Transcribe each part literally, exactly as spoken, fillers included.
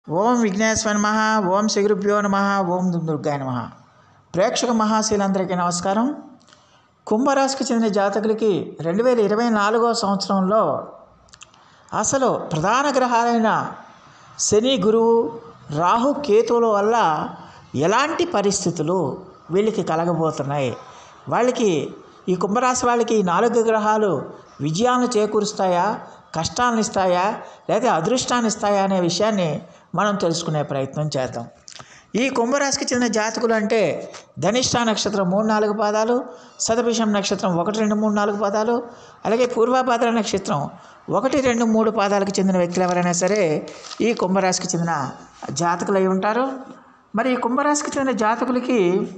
ఓం విఘ్నేశ్వర నమః. ఓం శ్రీ గురుభ్యో నమః. ఓం దుర్గాయ నమః. ప్రేక్షక మహాశీలందరికీ నమస్కారం. కుంభరాశికి చెందిన జాతకులకి రెండు వేల ఇరవై నాలుగో సంవత్సరంలో అసలు ప్రధాన గ్రహాలైన శని, గురువు, రాహు, కేతువుల వల్ల ఎలాంటి పరిస్థితులు వీళ్ళకి కలగబోతున్నాయి, వాళ్ళకి ఈ కుంభరాశి వాళ్ళకి ఈ నాలుగు గ్రహాలు విజయాలను చేకూరుస్తాయా, కష్టాలను ఇస్తాయా, లేదా అదృష్టాన్ని ఇస్తాయా అనే విషయాన్ని మనం తెలుసుకునే ప్రయత్నం చేద్దాం. ఈ కుంభరాశికి చెందిన జాతకులు అంటే ధనిష్ట నక్షత్రం మూడు నాలుగు పాదాలు, శతభిషం నక్షత్రం ఒకటి రెండు మూడు నాలుగు పాదాలు, అలాగే పూర్వభాద్ర నక్షత్రం ఒకటి రెండు మూడు పాదాలకు చెందిన వ్యక్తులు ఎవరైనా సరే ఈ కుంభరాశికి చెందిన జాతకులు అయి ఉంటారు. మరి ఈ కుంభరాశికి చెందిన జాతకులకి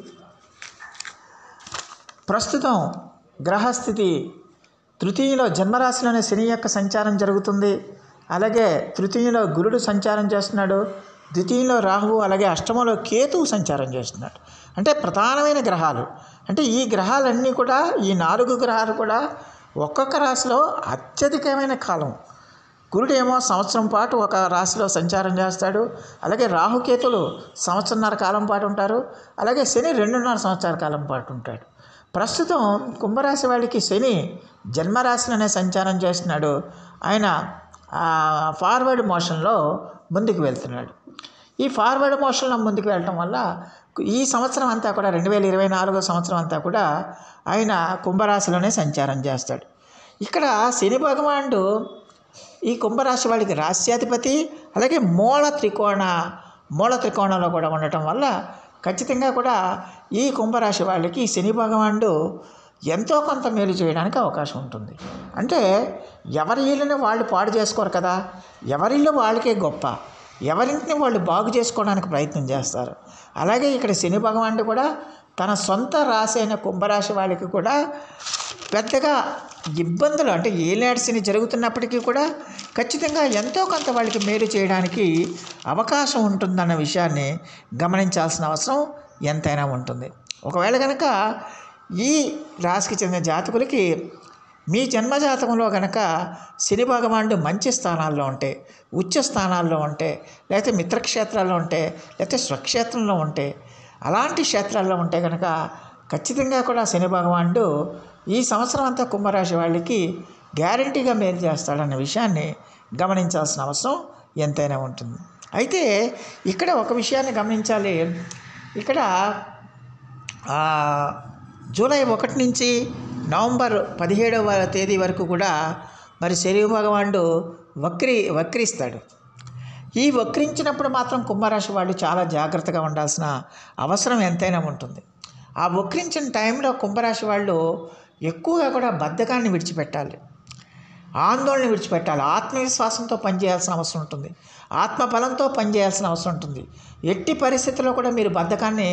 ప్రస్తుతం గ్రహస్థితి తృతీయలో జన్మరాశిలోనే శని యొక్క సంచారం జరుగుతుంది. అలాగే తృతీయలో గురుడు సంచారం చేస్తున్నాడు, ద్వితీయంలో రాహువు, అలాగే అష్టమంలో కేతువు సంచారం చేస్తున్నాడు. అంటే ప్రధానమైన గ్రహాలు. అంటే ఈ గ్రహాలన్నీ కూడా, ఈ నాలుగు గ్రహాలు కూడా ఒక్కొక్క రాశిలో అత్యధికమైన కాలం. గురుడు ఏమో సంవత్సరం పాటు ఒక రాశిలో సంచారం చేస్తాడు, అలాగే రాహుకేతులు సంవత్సరంన్నర కాలం పాటు ఉంటారు, అలాగే శని రెండున్నర సంవత్సరాల కాలం పాటు ఉంటాడు. ప్రస్తుతం కుంభరాశి వాళ్ళకి శని జన్మరాశిలోనే సంచారం చేస్తున్నాడు. ఆయన ఫార్వర్డ్ మోషన్లో ముందుకు వెళ్తున్నాడు. ఈ ఫార్వర్డ్ మోషన్లో ముందుకు వెళ్ళటం వల్ల ఈ సంవత్సరం అంతా కూడా రెండు వేల ఇరవై నాలుగో సంవత్సరం అంతా కూడా ఆయన కుంభరాశిలోనే సంచారం చేస్తాడు. ఇక్కడ శని భగవానుడు ఈ కుంభరాశి వాళ్ళకి రాశ్యాధిపతి, అలాగే మూల త్రికోణ మూల త్రికోణంలో కూడా ఉండటం వల్ల ఖచ్చితంగా కూడా ఈ కుంభరాశి వాళ్ళకి శని భగవానుడు ఎంతో కొంత మేలు చేయడానికి అవకాశం ఉంటుంది. అంటే ఎవరి ఇళ్ళని వాళ్ళు పాడు చేసుకోరు కదా, ఎవరిల్లు వాళ్ళకే గొప్ప, ఎవరింటిని వాళ్ళు బాగు చేసుకోవడానికి ప్రయత్నం చేస్తారు. అలాగే ఇక్కడ శని భగవానుడు కూడా తన సొంత రాశి అయిన కుంభరాశి వాళ్ళకి కూడా పెద్దగా ఇబ్బందులు, అంటే ఏలేడు శని జరుగుతున్నప్పటికీ కూడా ఖచ్చితంగా ఎంతో కొంత వాళ్ళకి మేలు చేయడానికి అవకాశం ఉంటుందన్న విషయాన్ని గమనించాల్సిన అవసరం ఎంతైనా ఉంటుంది. ఒకవేళ కనుక ఈ రాశికి చెందిన జాతకులకి మీ జన్మజాతకంలో కనుక శని భగవానుడు మంచి స్థానాల్లో ఉంటే, ఉచ్చ స్థానాల్లో ఉంటే, లేకపోతే మిత్రక్షేత్రాల్లో ఉంటే, లేకపోతే స్వక్షేత్రంలో ఉంటే, అలాంటి క్షేత్రాల్లో ఉంటే కనుక ఖచ్చితంగా కూడా శని భగవానుడు ఈ సంవత్సరం అంతా కుంభరాశి వాళ్ళకి గ్యారంటీగా మేలు చేస్తాడన్న విషయాన్ని గమనించాల్సిన అవసరం ఎంతైనా ఉంటుంది. అయితే ఇక్కడ ఒక విషయాన్ని గమనించాలి. ఇక్కడ జూలై ఒకటి నుంచి నవంబర్ పదిహేడవ తేదీ వరకు కూడా మరి శని భగవానుడు వక్రీ వక్రిస్తాడు. ఈ వక్రించినప్పుడు మాత్రం కుంభరాశి వాళ్ళు చాలా జాగ్రత్తగా ఉండాల్సిన అవసరం ఎంతైనా ఉంటుంది. ఆ వక్రించిన టైంలో కుంభరాశి వాళ్ళు ఎక్కువగా కూడా బద్ధకాన్ని విడిచిపెట్టాలి, ఆందోళన విడిచిపెట్టాలి, ఆత్మవిశ్వాసంతో పనిచేయాల్సిన అవసరం ఉంటుంది, ఆత్మబలంతో పనిచేయాల్సిన అవసరం ఉంటుంది. ఎట్టి పరిస్థితుల్లో కూడా మీరు బద్ధకాన్ని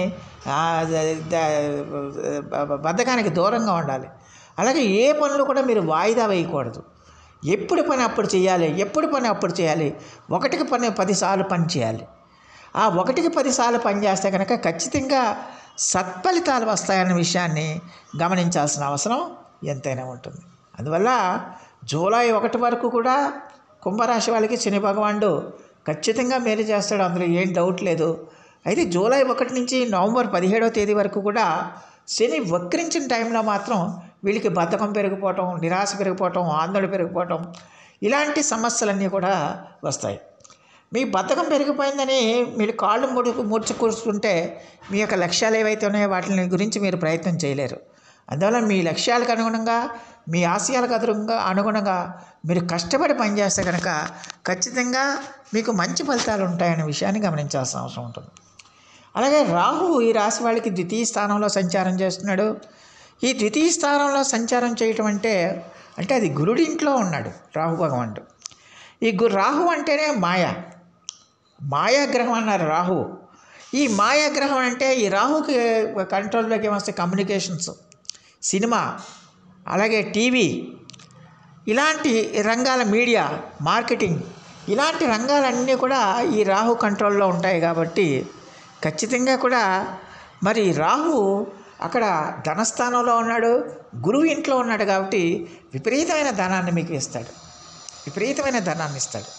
బద్ధకానికి దూరంగా ఉండాలి. అలాగే ఏ పనులు కూడా మీరు వాయిదా వేయకూడదు. ఎప్పుడు పని అప్పుడు చేయాలి, ఎప్పుడు పని అప్పుడు చేయాలి, ఒకటికి పని పదిసార్లు పని చేయాలి. ఆ ఒకటికి పదిసార్లు పని చేస్తే కనుక ఖచ్చితంగా సత్ఫలితాలు వస్తాయన్న విషయాన్ని గమనించాల్సిన అవసరం ఎంతైనా ఉంటుంది. అందువల్ల జూలై ఒకటి వరకు కూడా కుంభరాశి వాళ్ళకి శని భగవానుడు ఖచ్చితంగా మేలు చేస్తాడు, అందులో ఏం డౌట్ లేదు. అయితే జూలై ఒకటి నుంచి నవంబర్ పదిహేడవ తేదీ వరకు కూడా శని వక్రించిన టైంలో మాత్రం వీళ్ళకి బద్ధకం పెరిగిపోవటం, నిరాశ పెరిగిపోవటం, ఆందోళన పెరిగిపోవటం, ఇలాంటి సమస్యలన్నీ కూడా వస్తాయి. మీ బద్ధకం పెరిగిపోయిందని మీరు కాళ్ళు ముడు ముడుచు కూర్చుంటే మీ యొక్క లక్ష్యాలు ఏవైతే ఉన్నాయో వాటిని గురించి మీరు ప్రయత్నం చేయలేరు. అందువల్ల మీ లక్ష్యాలకు అనుగుణంగా, మీ ఆశయాలకు అనుగుణంగా అనుగుణంగా మీరు కష్టపడి పనిచేస్తే కనుక ఖచ్చితంగా మీకు మంచి ఫలితాలు ఉంటాయనే విషయాన్ని గమనించాల్సిన అవసరం ఉంటుంది. అలాగే రాహు ఈ రాశి వాళ్ళకి ద్వితీయ స్థానంలో సంచారం చేస్తున్నాడు. ఈ ద్వితీయ స్థానంలో సంచారం చేయటం అంటే అంటే అది గురుడింట్లో ఉన్నాడు రాహు భగవానుడు. ఈ గు రాహు అంటేనే మాయ, మాయాగ్రహం అన్నారు రాహు. ఈ మాయాగ్రహం అంటే ఈ రాహుకి కంట్రోల్లోకి ఏమొస్తే కమ్యూనికేషన్స్, సినిమా, అలాగే టీవీ, ఇలాంటి రంగాల, మీడియా, మార్కెటింగ్, ఇలాంటి రంగాలన్నీ కూడా ఈ రాహు కంట్రోల్లో ఉంటాయి. కాబట్టి ఖచ్చితంగా కూడా మరి రాహు అక్కడ ధనస్థానంలో ఉన్నాడు, గురువు ఇంట్లో ఉన్నాడు. కాబట్టి విపరీతమైన ధనాన్ని మీకు ఇస్తాడు, విపరీతమైన ధనాన్ని ఇస్తాడు.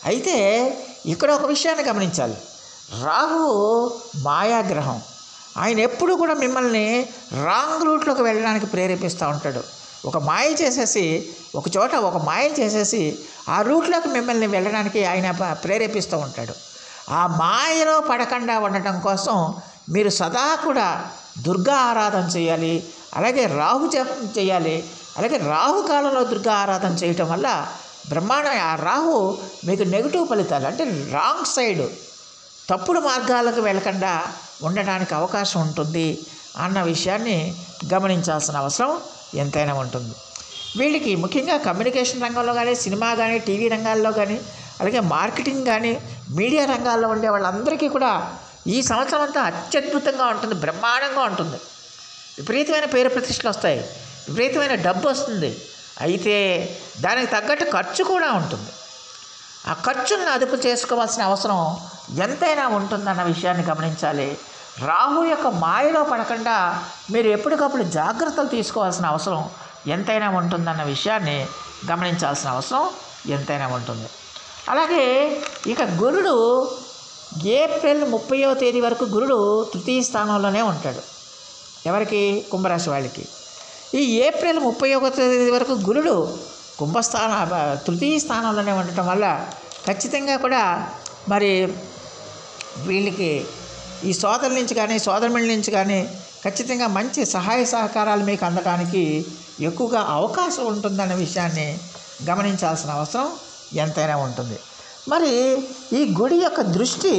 అయితే ఇక్కడ ఒక విషయాన్ని గమనించాలి. రాహువు మాయాగ్రహం. ఆయన ఎప్పుడు కూడా మిమ్మల్ని రాంగ్ రూట్లోకి వెళ్ళడానికి ప్రేరేపిస్తూ ఉంటాడు. ఒక మాయ చేసేసి ఒక చోట ఒక మాయ చేసేసి ఆ రూట్లోకి మిమ్మల్ని వెళ్ళడానికి ఆయన ప్రేరేపిస్తూ ఉంటాడు. ఆ మాయలో పడకుండా ఉండటం కోసం మీరు సదా కూడా దుర్గా ఆరాధన చేయాలి, అలాగే రాహు జపం చేయాలి. అలాగే రాహు కాలంలో దుర్గా ఆరాధన చేయటం వల్ల బ్రహ్మాండ ఆ రాహు మీకు నెగిటివ్ ఫలితాలు అంటే రాంగ్ సైడ్ తప్పుడు మార్గాలకు వెళ్ళకుండా ఉండడానికి అవకాశం ఉంటుంది అన్న విషయాన్ని గమనించాల్సిన అవసరం ఎంతైనా ఉంటుంది. వీళ్ళకి ముఖ్యంగా కమ్యూనికేషన్ రంగంలో కానీ, సినిమా కానీ, టీవీ రంగాల్లో కానీ, అలాగే మార్కెటింగ్ కానీ, మీడియా రంగాల్లో ఉండే వాళ్ళందరికీ కూడా ఈ సంవత్సరం అంతా అత్యద్భుతంగా ఉంటుంది, బ్రహ్మాండంగా ఉంటుంది. విపరీతమైన పేరు ప్రతిష్టలు వస్తాయి, విపరీతమైన డబ్బు వస్తుంది. అయితే దానికి తగ్గట్టు ఖర్చు కూడా ఉంటుంది. ఆ ఖర్చులను అదుపు చేసుకోవాల్సిన అవసరం ఎంతైనా ఉంటుందన్న విషయాన్ని గమనించాలి. రాహు యొక్క మాయలో పడకుండా మీరు ఎప్పటికప్పుడు జాగ్రత్తలు తీసుకోవాల్సిన అవసరం ఎంతైనా ఉంటుందన్న విషయాన్ని గమనించాల్సిన అవసరం ఎంతైనా ఉంటుంది. అలాగే ఇక గురుడు ఏప్రిల్ ముప్పైవ తేదీ వరకు గురుడు తృతీయ స్థానంలోనే ఉంటాడు. ఎవరికి? కుంభరాశి వాళ్ళకి. ఈ ఏప్రిల్ ముప్పైవ తేదీ వరకు గురుడు కుంభస్థాన తృతీయ స్థానంలోనే ఉండటం వల్ల ఖచ్చితంగా కూడా మరి వీళ్ళకి ఈ సోదరుల నుంచి కానీ సోదరుల నుంచి కానీ ఖచ్చితంగా మంచి సహాయ సహకారాలు మీకు అందడానికి ఎక్కువగా అవకాశం ఉంటుందన్న విషయాన్ని గమనించాల్సిన అవసరం ఎంతైనా ఉంటుంది. మరి ఈ గుడి యొక్క దృష్టి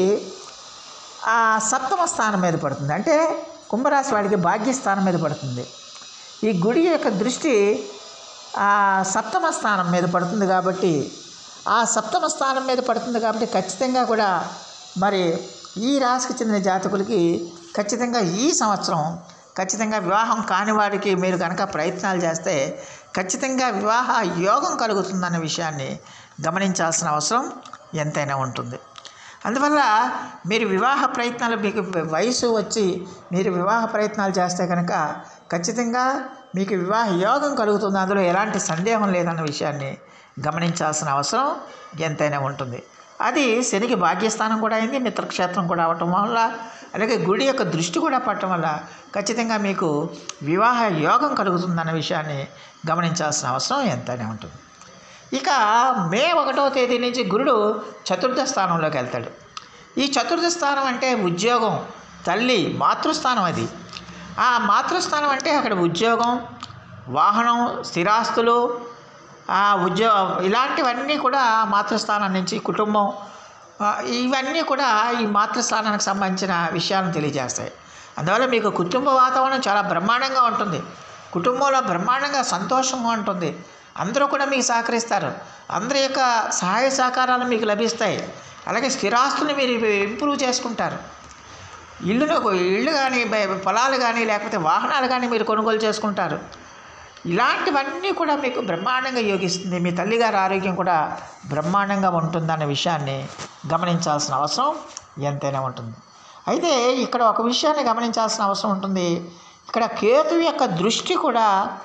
ఆ సప్తమ స్థానం మీద పడుతుంది, అంటే కుంభరాశి వాడికి భాగ్యస్థానం మీద పడుతుంది. ఈ గుడి యొక్క దృష్టి ఆ సప్తమ స్థానం మీద పడుతుంది కాబట్టి ఆ సప్తమ స్థానం మీద పడుతుంది కాబట్టి ఖచ్చితంగా కూడా మరి ఈ రాశికి చెందిన జాతకులకి ఖచ్చితంగా ఈ సంవత్సరం ఖచ్చితంగా వివాహం కాని వాడికి మీరు కనుక ప్రయత్నాలు చేస్తే ఖచ్చితంగా వివాహ యోగం కలుగుతుందన్న విషయాన్ని గమనించాల్సిన అవసరం ఎంతైనా ఉంటుంది. అందువల్ల మీరు వివాహ ప్రయత్నాలు మీకు వయసు వచ్చి మీరు వివాహ ప్రయత్నాలు చేస్తే కనుక ఖచ్చితంగా మీకు వివాహ యోగం కలుగుతుంది, అందులో ఎలాంటి సందేహం లేదన్న విషయాన్ని గమనించాల్సిన అవసరం ఎంతైనా ఉంటుంది. అది శనికి భాగ్యస్థానం కూడా అయింది, మిత్రక్షేత్రం కూడా అవటం వల్ల, అలాగే గుడి యొక్క దృష్టి కూడా పడటం వల్ల ఖచ్చితంగా మీకు వివాహ యోగం కలుగుతుందన్న విషయాన్ని గమనించాల్సిన అవసరం ఎంతైనా ఉంటుంది. ఇక మే ఒకటో తేదీ నుంచి గురుడు చతుర్థ స్థానంలోకి వెళ్తాడు. ఈ చతుర్థ స్థానం అంటే ఉద్యోగం, తల్లి, మాతృస్థానం. అది ఆ మాతృస్థానం అంటే అక్కడ ఉద్యోగం, వాహనం, స్థిరాస్తులు, ఉద్యోగ ఇలాంటివన్నీ కూడా మాతృస్థానం నుంచి కుటుంబం, ఇవన్నీ కూడా ఈ మాతృస్థానానికి సంబంధించిన విషయాలను తెలియజేస్తాయి. అందువల్ల మీకు కుటుంబ వాతావరణం చాలా బ్రహ్మాండంగా ఉంటుంది, కుటుంబంలో బ్రహ్మాండంగా సంతోషంగా ఉంటుంది, అందరూ కూడా మీకు సహకరిస్తారు, అందరి యొక్క సహాయ సహకారాలు మీకు లభిస్తాయి. అలాగే స్థిరాస్తులు మీరు ఇంప్రూవ్ చేసుకుంటారు, ఇల్లును ఇళ్ళు కానీ పొలాలు కానీ లేకపోతే వాహనాలు కానీ మీరు కొనుగోలు చేసుకుంటారు. ఇలాంటివన్నీ కూడా మీకు బ్రహ్మాండంగా యోగిస్తుంది. మీ తల్లిగారి ఆరోగ్యం కూడా బ్రహ్మాండంగా ఉంటుందన్న విషయాన్ని గమనించాల్సిన అవసరం ఎంతైనా ఉంటుంది. అయితే ఇక్కడ ఒక విషయాన్ని గమనించాల్సిన అవసరం ఉంటుంది. ఇక్కడ కేతు యొక్క దృష్టి కూడా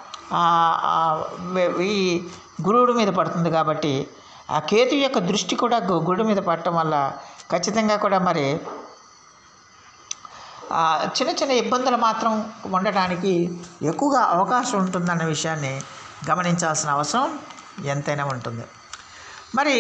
ఈ గురువుడి మీద పడుతుంది కాబట్టి ఆ కేతు యొక్క దృష్టి కూడా గురుడు మీద పడటం వల్ల ఖచ్చితంగా కూడా మరి చిన్న చిన్న ఇబ్బందులు మాత్రం ఉండడానికి ఎక్కువగా అవకాశం ఉంటుందన్న విషయాన్ని గమనించాల్సిన అవసరం ఎంతైనా ఉంటుంది. మరి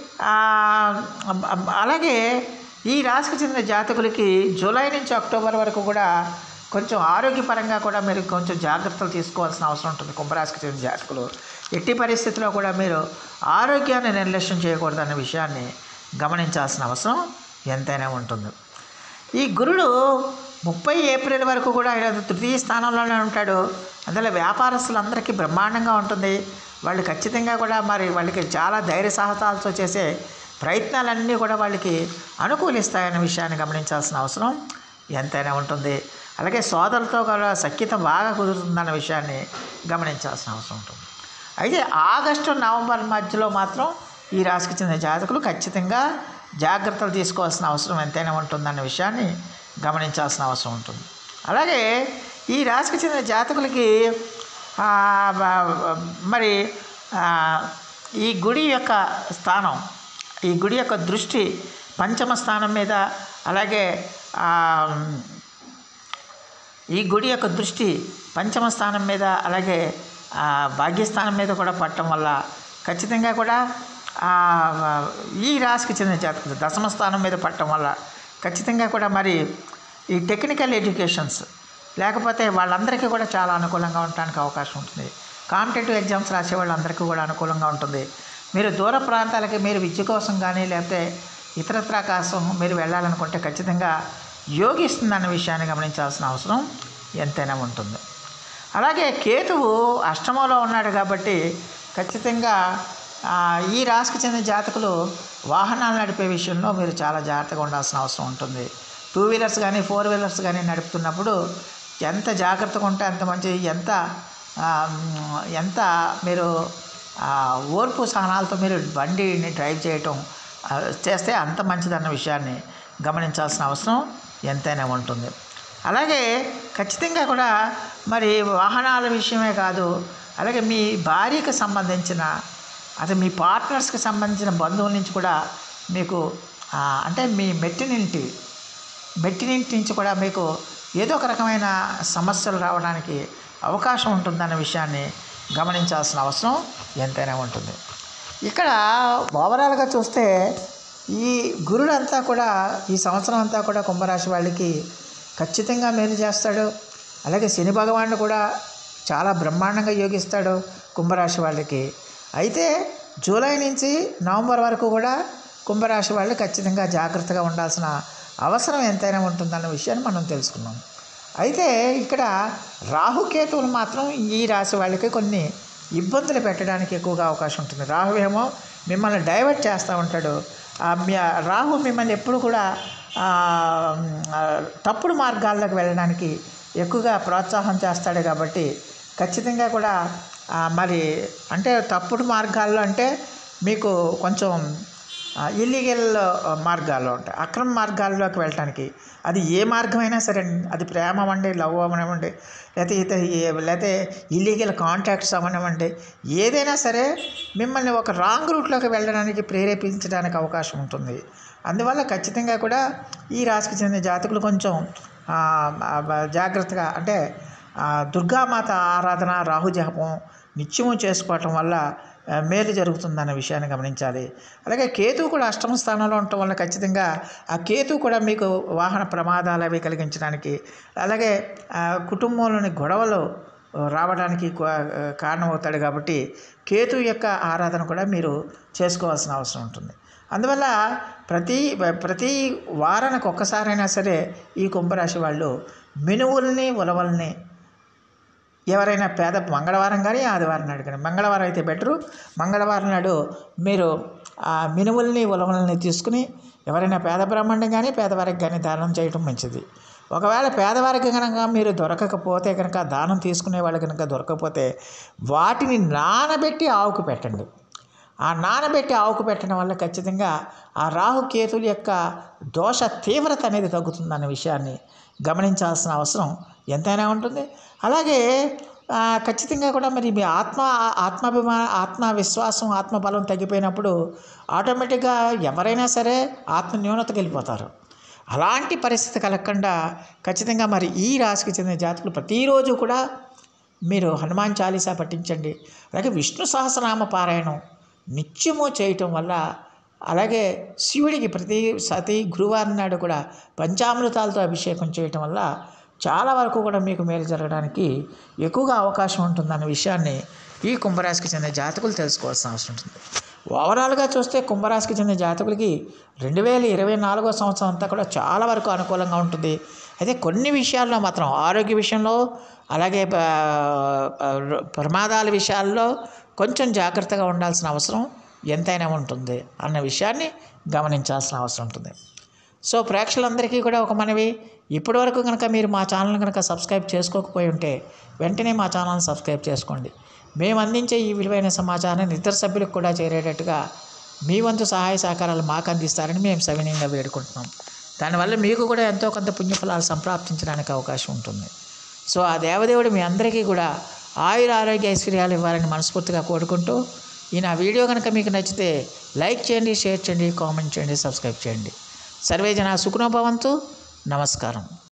అలాగే ఈ రాశికి చెందిన జాతకులకి జూలై నుంచి అక్టోబర్ వరకు కూడా కొంచెం ఆరోగ్యపరంగా కూడా మీరు కొంచెం జాగ్రత్తలు తీసుకోవాల్సిన అవసరం ఉంటుంది. కుంభరాశికి చెందిన జాతకులు ఎట్టి పరిస్థితుల్లో కూడా మీరు ఆరోగ్యాన్ని నిర్లక్ష్యం చేయకూడదన్న విషయాన్ని గమనించాల్సిన అవసరం ఎంతైనా ఉంటుంది. ఈ గురుడు ముప్పై ఏప్రిల్ వరకు కూడా తృతీయ స్థానంలోనే ఉంటాడు. అందులో వ్యాపారస్తులందరికీ బ్రహ్మాండంగా ఉంటుంది. వాళ్ళు ఖచ్చితంగా కూడా మరి వాళ్ళకి చాలా ధైర్య సాహసాలతో చేసే ప్రయత్నాలన్నీ కూడా వాళ్ళకి అనుకూలిస్తాయన్న విషయాన్ని గమనించాల్సిన అవసరం ఎంతైనా ఉంటుంది. అలాగే సోదరులతో కూడా సఖ్యత బాగా కుదురుతుందన్న విషయాన్ని గమనించాల్సిన అవసరం ఉంటుంది. అయితే ఆగస్టు నవంబర్ మధ్యలో మాత్రం ఈ రాశికి చెందిన జాతకులు ఖచ్చితంగా జాగ్రత్తలు తీసుకోవాల్సిన అవసరం ఎంతైనా ఉంటుందన్న విషయాన్ని గమనించాల్సిన అవసరం ఉంటుంది. అలాగే ఈ రాశికి చెందిన జాతకులకి మరి ఈ గుడి యొక్క స్థానం ఈ గుడి యొక్క దృష్టి పంచమ స్థానం మీద, అలాగే ఈ గుడి యొక్క దృష్టి పంచమ స్థానం మీద, అలాగే భాగ్యస్థానం మీద కూడా పడటం వల్ల ఖచ్చితంగా కూడా ఈ రాశికి చెందిన జాతకులు దశమ స్థానం మీద పడటం వల్ల ఖచ్చితంగా కూడా మరి ఈ టెక్నికల్ ఎడ్యుకేషన్స్ లేకపోతే వాళ్ళందరికీ కూడా చాలా అనుకూలంగా ఉండడానికి అవకాశం ఉంటుంది. కాంపిటేటివ్ ఎగ్జామ్స్ రాసే వాళ్ళందరికీ కూడా అనుకూలంగా ఉంటుంది. మీరు దూర ప్రాంతాలకి మీరు విద్య కోసం కానీ లేకపోతే ఇతరత్రా కోసం మీరు వెళ్ళాలనుకుంటే ఖచ్చితంగా యోగిస్తుందన్న విషయాన్ని గమనించాల్సిన అవసరం ఎంతైనా ఉంటుంది. అలాగే కేతువు అష్టమంలో ఉన్నాడు కాబట్టి ఖచ్చితంగా ఈ రాశికి చెందిన జాతకులు వాహనాలు నడిపే విషయంలో మీరు చాలా జాగ్రత్తగా ఉండాల్సిన అవసరం ఉంటుంది. టూ వీలర్స్ కానీ ఫోర్ వీలర్స్ కానీ నడుపుతున్నప్పుడు ఎంత జాగ్రత్తగా ఉంటే అంత మంచిది. ఎంత ఎంత మీరు ఓర్పు సహనాలతో మీరు బండిని డ్రైవ్ చేయటం చేస్తే అంత మంచిదన్న విషయాన్ని గమనించాల్సిన అవసరం ఎంతైనా ఉంటుంది. అలాగే ఖచ్చితంగా కూడా మరి వాహనాల విషయమే కాదు, అలాగే మీ భార్యకి సంబంధించిన అదే మీ పార్ట్నర్స్కి సంబంధించిన బంధువుల నుంచి కూడా మీకు అంటే మీ మెట్టినింటి మెట్టినింటి నుంచి కూడా మీకు ఏదో ఒక రకమైన సమస్యలు రావడానికి అవకాశం ఉంటుందన్న విషయాన్ని గమనించాల్సిన అవసరం ఎంతైనా ఉంటుంది. ఇక్కడ ఓవరాల్గా చూస్తే ఈ గురుడంతా కూడా ఈ సంవత్సరం అంతా కూడా కుంభరాశి వాళ్ళకి ఖచ్చితంగా మేలు చేస్తాడు. అలాగే శని భగవానుడు కూడా చాలా బ్రహ్మాండంగా యోగిస్తాడు కుంభరాశి వాళ్ళకి. అయితే జూలై నుంచి నవంబర్ వరకు కూడా కుంభరాశి వాళ్ళు ఖచ్చితంగా జాగ్రత్తగా ఉండాల్సిన అవసరం ఎంతైనా ఉంటుందన్న విషయాన్ని మనం తెలుసుకున్నాం. అయితే ఇక్కడ రాహుకేతువులు మాత్రం ఈ రాశి వాళ్ళకి కొన్ని ఇబ్బందులు పెట్టడానికి ఎక్కువగా అవకాశం ఉంటుంది. రాహు ఏమో మిమ్మల్ని డైవర్ట్ చేస్తూ ఉంటాడు. రాహు మిమ్మల్ని ఎప్పుడు కూడా తప్పుడు మార్గాల్లోకి వెళ్ళడానికి ఎక్కువగా ప్రోత్సాహం చేస్తాడు. కాబట్టి ఖచ్చితంగా కూడా మరి అంటే తప్పుడు మార్గాల్లో అంటే మీకు కొంచెం ఇల్లీగల్ మార్గాల్లో ఉంటాయి, అక్రమ మార్గాల్లోకి వెళ్ళటానికి. అది ఏ మార్గమైనా సరే, అది ప్రేమ అవ్వండి, లవ్ అవ్వనివ్వండి, లేకపోతే లేకపోతే ఇల్లీగల్ కాంటాక్ట్స్ అవ్వనివ్వండి, ఏదైనా సరే మిమ్మల్ని ఒక రాంగ్ రూట్లోకి వెళ్ళడానికి ప్రేరేపించడానికి అవకాశం ఉంటుంది. అందువల్ల ఖచ్చితంగా కూడా ఈ రాశికి చెందిన జాతకులు కొంచెం జాగ్రత్తగా అంటే దుర్గామాత ఆరాధన, రాహు జపం నిత్యము చేసుకోవటం వల్ల మేలు జరుగుతుందన్న విషయాన్ని గమనించాలి. అలాగే కేతువు కూడా అష్టమ స్థానంలో ఉండటం వల్ల ఖచ్చితంగా ఆ కేతువు కూడా మీకు వాహన ప్రమాదాలు అవి కలిగించడానికి, అలాగే కుటుంబంలోని గొడవలు రావడానికి కారణమవుతాడు. కాబట్టి కేతువు యొక్క ఆరాధన కూడా మీరు చేసుకోవాల్సిన అవసరం ఉంటుంది. అందువల్ల ప్రతి ప్రతి వారానికి ఒక్కసారైనా సరే ఈ కుంభరాశి వాళ్ళు మినువుల్ని ఉలవల్ని ఎవరైనా పేద మంగళవారం కానీ ఆదివారం నాడు కానీ, మంగళవారం అయితే బెటరు, మంగళవారం నాడు మీరు ఆ మినువుల్ని ఉలవల్ని తీసుకుని ఎవరైనా పేద బ్రాహ్మణుని కానీ పేదవారికి కానీ దానం చేయటం మంచిది. ఒకవేళ పేదవారికి కనుక మీరు దొరకకపోతే కనుక, దానం తీసుకునే వాళ్ళు కనుక దొరకకపోతే వాటిని నానబెట్టి ఆవుకు పెట్టండి. ఆ నానబెట్టి ఆవుకు పెట్టడం వల్ల ఖచ్చితంగా ఆ రాహుకేతుల యొక్క దోష తీవ్రత అనేది తగ్గుతుందన్న విషయాన్ని గమనించాల్సిన అవసరం ఎంతైనా ఉంటుంది. అలాగే ఖచ్చితంగా కూడా మరి మీ ఆత్మ ఆత్మాభిమా ఆత్మవిశ్వాసం ఆత్మబలం తగ్గిపోయినప్పుడు ఆటోమేటిక్గా ఎవరైనా సరే ఆత్మ న్యూనతకి వెళ్ళిపోతారు. అలాంటి పరిస్థితి కలగకుండా ఖచ్చితంగా మరి ఈ రాశికి చెందిన జాతకులు ప్రతిరోజు కూడా మీరు హనుమాన్ చాలీసా పఠించండి. అలాగే విష్ణు సహస్రనామ పారాయణం నిత్యము చేయటం వల్ల, అలాగే శివుడికి ప్రతి సతి గురువారం నాడు కూడా పంచామృతాలతో అభిషేకం చేయటం వల్ల చాలా వరకు కూడా మీకు మేలు జరగడానికి ఎక్కువగా అవకాశం ఉంటుందన్న విషయాన్ని ఈ కుంభరాశికి చెందిన జాతకులు తెలుసుకోవాల్సిన అవసరం ఉంటుంది. ఓవరాల్గా చూస్తే కుంభరాశికి చెందిన జాతకులకి రెండు వేల ఇరవై నాలుగో సంవత్సరం అంతా కూడా చాలా వరకు అనుకూలంగా ఉంటుంది. అయితే కొన్ని విషయాల్లో మాత్రం ఆరోగ్య విషయంలో, అలాగే ప్రమాదాల విషయాల్లో కొంచెం జాగ్రత్తగా ఉండాల్సిన అవసరం ఎంతైనా ఉంటుంది అన్న విషయాన్ని గమనించాల్సిన అవసరం ఉంటుంది. సో ప్రేక్షకులందరికీ కూడా ఒక మనవి, ఇప్పటి వరకు కనుక మీరు మా ఛానల్ కనుక సబ్స్క్రైబ్ చేసుకోకపోయి ఉంటే వెంటనే మా ఛానల్ని సబ్స్క్రైబ్ చేసుకోండి. మేము అందించే ఈ విలువైన సమాచారాన్ని ఇతర సభ్యులకు కూడా చేరేటట్టుగా మీ వంతు సహాయ సహకారాలు మాకు అందిస్తారని మేము సవినయంగా వేడుకుంటున్నాం. దానివల్ల మీకు కూడా ఎంతో కొంత పుణ్యఫలాలు సంప్రాప్తించడానికి అవకాశం ఉంటుంది. సో ఆ దేవదేవుడు మీ అందరికీ కూడా ఆయుర ఆరోగ్య ఐశ్వర్యాలు ఇవ్వాలని మనస్ఫూర్తిగా కోరుకుంటూ ఈ నా వీడియో కనుక మీకు నచ్చితే లైక్ చేయండి, షేర్ చేయండి, కామెంట్ చేయండి, సబ్స్క్రైబ్ చేయండి. సర్వే జన సుఖినో భవంతు. నమస్కారం.